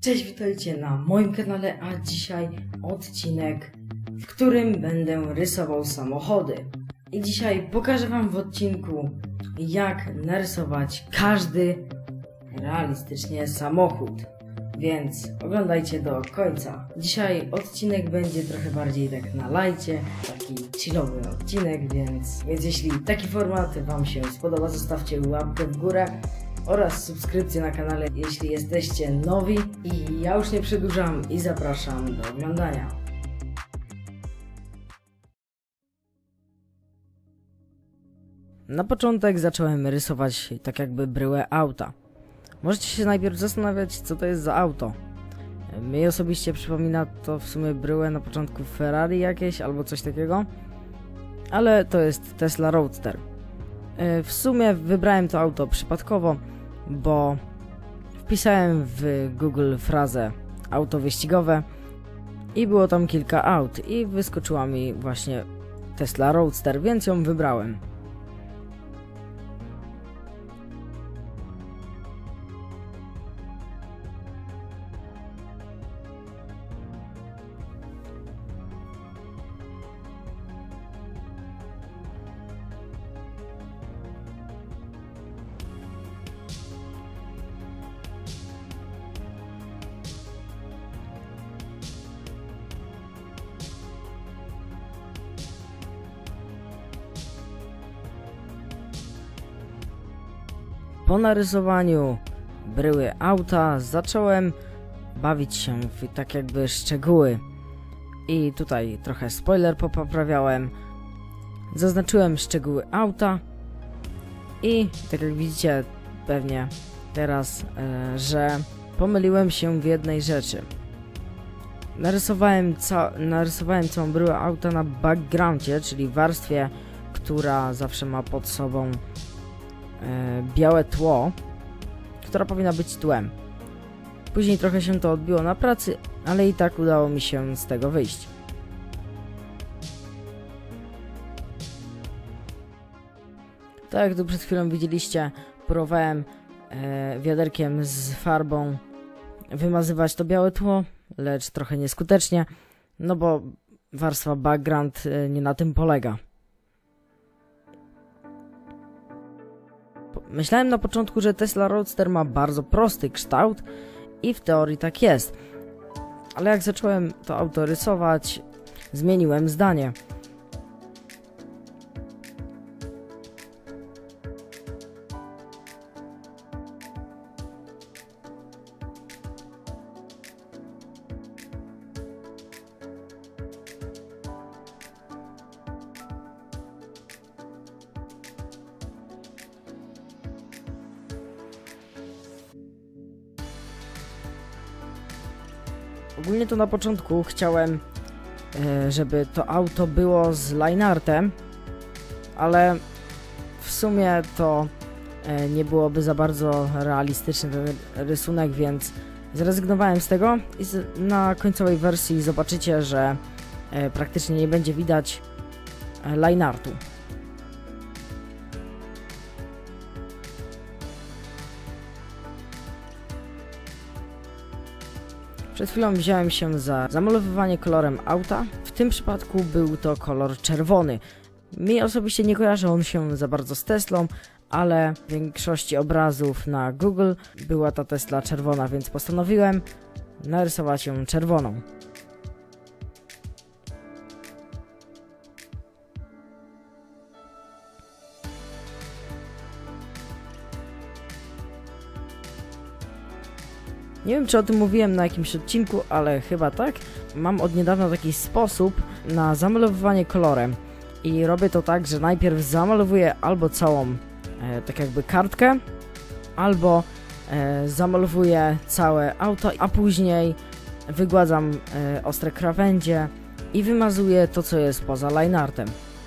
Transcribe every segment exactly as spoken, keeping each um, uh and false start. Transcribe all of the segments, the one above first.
Cześć, witajcie na moim kanale, a dzisiaj odcinek, w którym będę rysował samochody. I dzisiaj pokażę wam w odcinku, jak narysować każdy realistycznie samochód. Więc oglądajcie do końca. Dzisiaj odcinek będzie trochę bardziej tak na lajcie, taki chillowy odcinek, więc, więc jeśli taki format wam się spodoba, zostawcie łapkę w górę oraz subskrypcję na kanale, jeśli jesteście nowi. I ja już nie przedłużam i zapraszam do oglądania. Na początek zacząłem rysować tak jakby bryłę auta. Możecie się najpierw zastanawiać, co to jest za auto. Mnie osobiście przypomina to w sumie bryłę na początku Ferrari jakieś albo coś takiego, ale to jest Tesla Roadster. W sumie wybrałem to auto przypadkowo, bo wpisałem w Google frazę auto wyścigowe i było tam kilka aut i wyskoczyła mi właśnie Tesla Roadster, więc ją wybrałem. Po narysowaniu bryły auta zacząłem bawić się w tak jakby szczegóły i tutaj trochę spoiler poprawiałem, zaznaczyłem szczegóły auta i tak jak widzicie pewnie teraz, e, że pomyliłem się w jednej rzeczy. Narysowałem, ca narysowałem całą bryłę auta na backgroundzie, czyli warstwie, która zawsze ma pod sobą białe tło, która powinna być tłem. Później trochę się to odbiło na pracy, ale i tak udało mi się z tego wyjść. Tak jak tu przed chwilą widzieliście, próbowałem e, wiaderkiem z farbą wymazywać to białe tło, lecz trochę nieskutecznie, no bo warstwa background e, nie na tym polega. Myślałem na początku, że Tesla Roadster ma bardzo prosty kształt i w teorii tak jest. Ale jak zacząłem to auto rysować, zmieniłem zdanie. Ogólnie to na początku chciałem, żeby to auto było z lineartem, ale w sumie to nie byłoby za bardzo realistyczny ten rysunek, więc zrezygnowałem z tego i na końcowej wersji zobaczycie, że praktycznie nie będzie widać lineartu. Przed chwilą wziąłem się za zamalowywanie kolorem auta. W tym przypadku był to kolor czerwony. Mi osobiście nie kojarzy on się za bardzo z Teslą, ale w większości obrazów na Google była ta Tesla czerwona, więc postanowiłem narysować ją czerwoną. Nie wiem, czy o tym mówiłem na jakimś odcinku, ale chyba tak. Mam od niedawna taki sposób na zamalowywanie kolorem. I robię to tak, że najpierw zamalowuję albo całą e, tak jakby kartkę, albo e, zamalowuję całe auto, a później wygładzam e, ostre krawędzie i wymazuję to, co jest poza lineartem.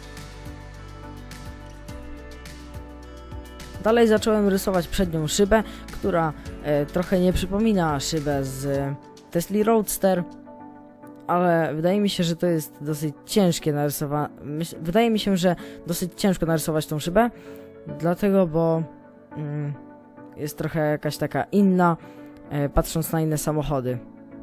Dalej zacząłem rysować przednią szybę, która e, trochę nie przypomina szybę z Tesla Roadster, ale wydaje mi się, że to jest dosyć ciężkie narysować. Wydaje mi się, że dosyć ciężko narysować tą szybę, dlatego, bo mm, jest trochę jakaś taka inna, e, patrząc na inne samochody.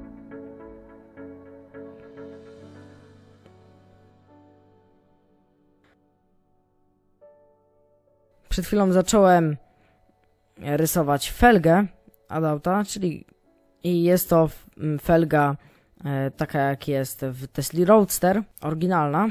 Przed chwilą zacząłem rysować felgę od auta, czyli i jest to felga e, taka jak jest w Tesli Roadster, oryginalna.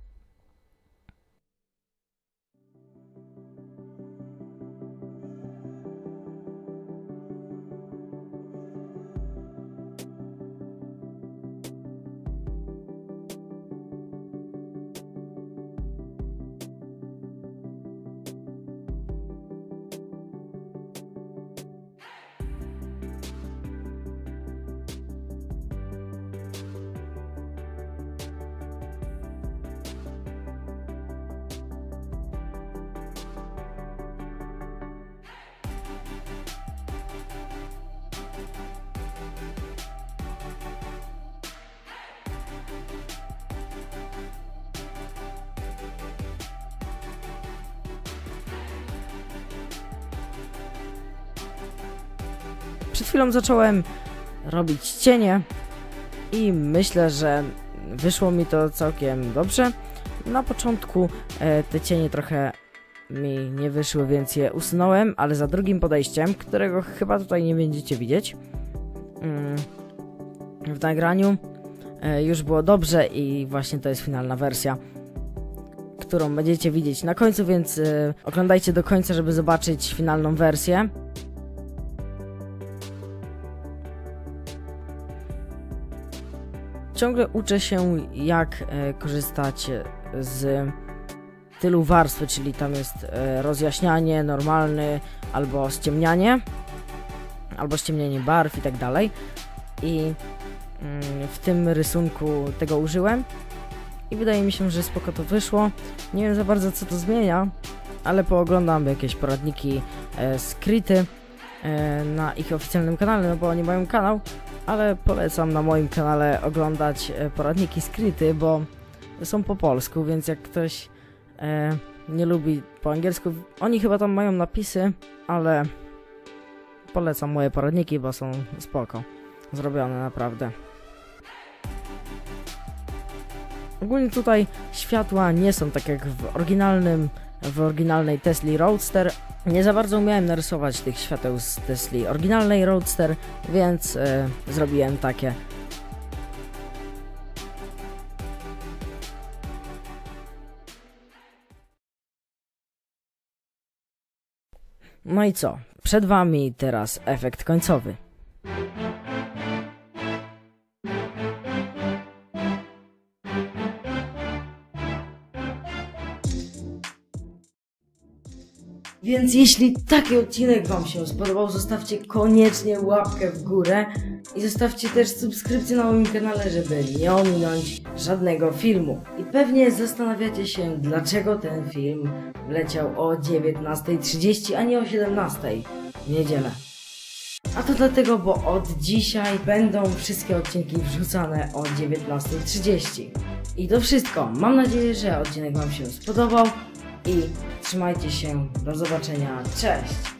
Przed chwilą zacząłem robić cienie i myślę, że wyszło mi to całkiem dobrze. Na początku e, te cienie trochę mi nie wyszły, więc je usunąłem, ale za drugim podejściem, którego chyba tutaj nie będziecie widzieć mm, w nagraniu, e, już było dobrze i właśnie to jest finalna wersja, którą będziecie widzieć na końcu, więc e, oglądajcie do końca, żeby zobaczyć finalną wersję. Ciągle uczę się, jak e, korzystać z tylu warstwy, czyli tam jest e, rozjaśnianie, normalny, albo ściemnianie, albo ściemnienie barw i tak dalej. I mm, w tym rysunku tego użyłem i wydaje mi się, że spoko to wyszło. Nie wiem za bardzo, co to zmienia, ale pooglądam jakieś poradniki e, skryty e, na ich oficjalnym kanale, no bo oni mają kanał. Ale polecam na moim kanale oglądać poradniki skryty, bo są po polsku, więc jak ktoś e, nie lubi po angielsku, oni chyba tam mają napisy, ale polecam moje poradniki, bo są spoko, zrobione naprawdę. Ogólnie tutaj światła nie są tak jak w oryginalnym, w oryginalnej Tesli Roadster. Nie za bardzo umiałem narysować tych świateł z Tesli oryginalnej Roadster, więc e, zrobiłem takie. No i co? Przed wami teraz efekt końcowy. Więc jeśli taki odcinek wam się spodobał, zostawcie koniecznie łapkę w górę i zostawcie też subskrypcję na moim kanale, żeby nie ominąć żadnego filmu. I pewnie zastanawiacie się, dlaczego ten film leciał o dziewiętnastej trzydzieści, a nie o siedemnastej w niedzielę. A to dlatego, bo od dzisiaj będą wszystkie odcinki wrzucane o dziewiętnastej trzydzieści. I to wszystko. Mam nadzieję, że odcinek wam się spodobał. I trzymajcie się, do zobaczenia, cześć!